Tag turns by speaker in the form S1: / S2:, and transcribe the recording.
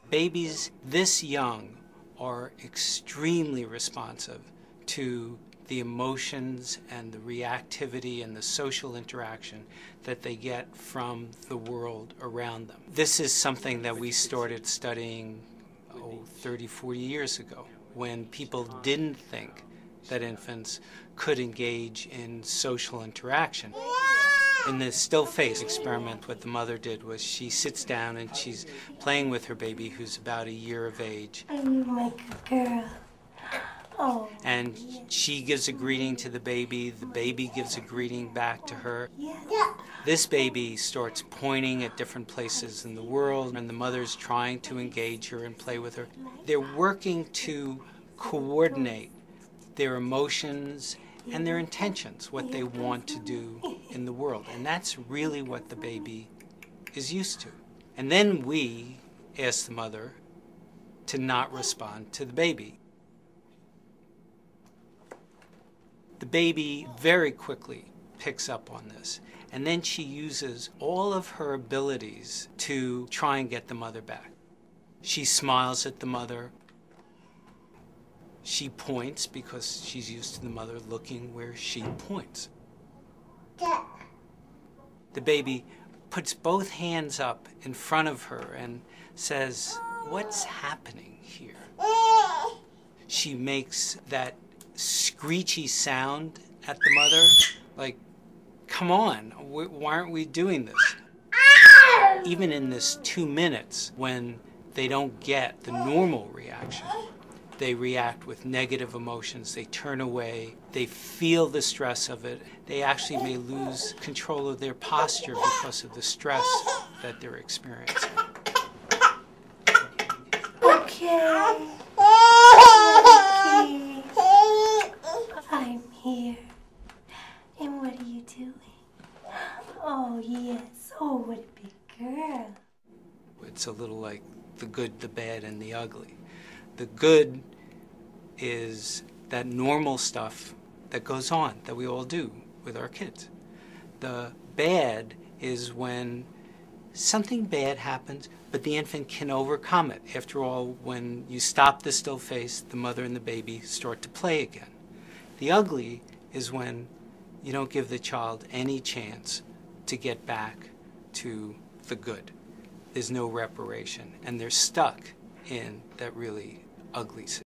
S1: Babies this young are extremely responsive to the emotions and the reactivity and the social interaction that they get from the world around them. This is something that we started studying 30, 40 years ago, when people didn't think that infants could engage in social interaction. In the still face experiment, what the mother did was she sits down and she's playing with her baby, who's about a year of age.
S2: I'm like a girl. Oh.
S1: And she gives a greeting to the baby gives a greeting back to her.
S2: Yeah.
S1: This baby starts pointing at different places in the world, and the mother's trying to engage her and play with her. They're working to coordinate their emotions and their intentions, what they want to do in the world. And that's really what the baby is used to. And then we ask the mother to not respond to the baby. The baby very quickly picks up on this, and then she uses all of her abilities to try and get the mother back. She smiles at the mother. She points because she's used to the mother looking where she points. The baby puts both hands up in front of her and says, "What's happening here?" She makes that screechy sound at the mother, like, come on, why aren't we doing this? Even in this 2 minutes, when they don't get the normal reaction, they react with negative emotions, they turn away, they feel the stress of it, they actually may lose control of their posture because of the stress that they're experiencing.
S2: Okay. I'm here. And what are you doing? Oh, yes. Oh, what a big girl.
S1: It's a little like the good, the bad, and the ugly. The good is that normal stuff that goes on, that we all do with our kids. The bad is when something bad happens, but the infant can overcome it. After all, when you stop the still face, the mother and the baby start to play again. The ugly is when you don't give the child any chance to get back to the good. There's no reparation, and they're stuck in that really ugly situation.